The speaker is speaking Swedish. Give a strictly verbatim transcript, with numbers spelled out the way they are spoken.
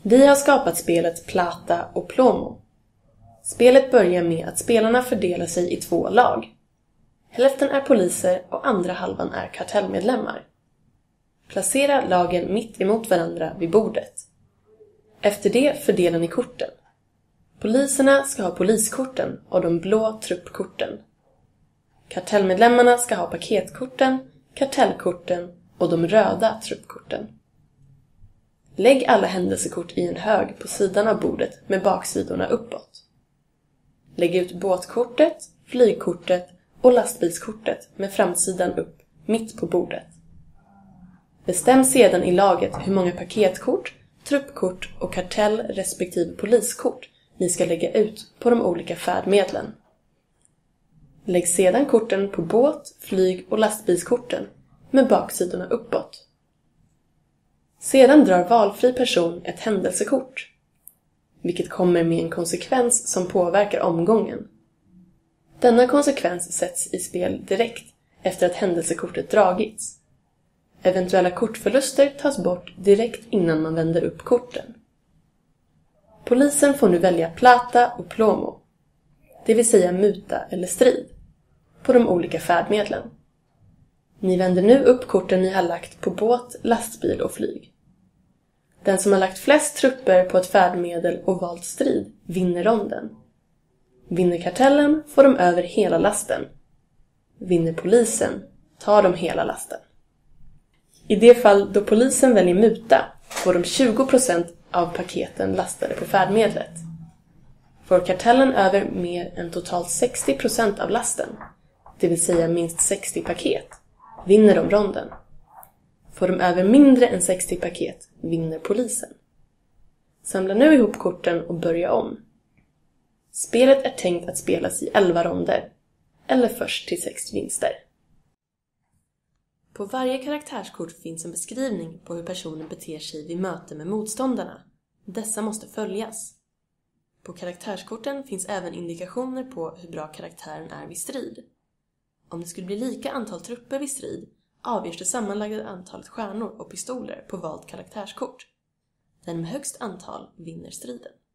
Vi har skapat spelet Plata och Plomo. Spelet börjar med att spelarna fördelar sig i två lag. Hälften är poliser och andra halvan är kartellmedlemmar. Placera lagen mitt emot varandra vid bordet. Efter det fördelar ni korten. Poliserna ska ha poliskorten och de blå truppkorten. Kartellmedlemmarna ska ha paketkorten, kartellkorten och de röda truppkorten. Lägg alla händelsekort i en hög på sidan av bordet med baksidorna uppåt. Lägg ut båtkortet, flygkortet och lastbilskortet med framsidan upp mitt på bordet. Bestäm sedan i laget hur många paketkort, truppkort och kartell respektive poliskort ni ska lägga ut på de olika färdmedlen. Lägg sedan korten på båt, flyg och lastbilskorten med baksidorna uppåt. Sedan drar valfri person ett händelsekort, vilket kommer med en konsekvens som påverkar omgången. Denna konsekvens sätts i spel direkt efter att händelsekortet dragits. Eventuella kortförluster tas bort direkt innan man vänder upp korten. Polisen får nu välja Plata och Plomo, det vill säga muta eller strid, på de olika färdmedlen. Ni vänder nu upp korten ni har lagt på båt, lastbil och flyg. Den som har lagt flest trupper på ett färdmedel och valt strid vinner ronden. Vinner kartellen får de över hela lasten. Vinner polisen tar de hela lasten. I det fall då polisen väljer muta får de tjugo procent av paketen lastade på färdmedlet. Får kartellen över mer än totalt sextio procent av lasten, det vill säga minst sextio paket, vinner de ronden. Får de över mindre än sextio paket vinner polisen. Samla nu ihop korten och börja om. Spelet är tänkt att spelas i elva ronder, eller först till sex vinster. På varje karaktärskort finns en beskrivning på hur personen beter sig vid möte med motståndarna. Dessa måste följas. På karaktärskorten finns även indikationer på hur bra karaktären är vid strid. Om det skulle bli lika antal trupper vid strid avgörs det sammanlagda antalet stjärnor och pistoler på valt karaktärskort. Den med högst antal vinner striden.